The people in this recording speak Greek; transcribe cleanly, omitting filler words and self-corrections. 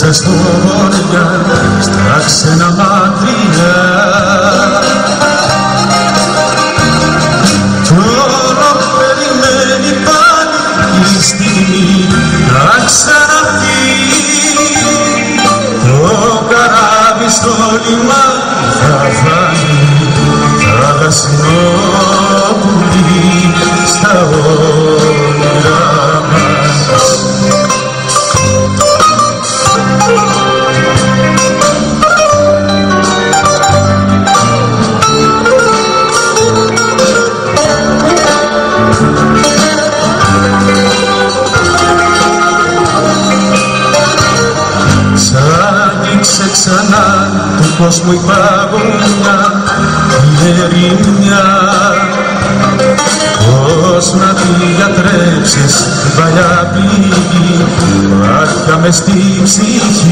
μες στο βοριά, στα ξένα μακριά. Τώρα περιμένει πάλι η στιγμή να ξαναφύγει. Το καράβι στο λιμάνι θα φάνει θαλασσινό πουλί στα όνειρά μας. Άνοιξε ξανά του κόσμου η παγωνιά, η ερημιά. Πώς να τη διατρέψεις την παλιά πηγή, βάρκα μες στη ψυχή.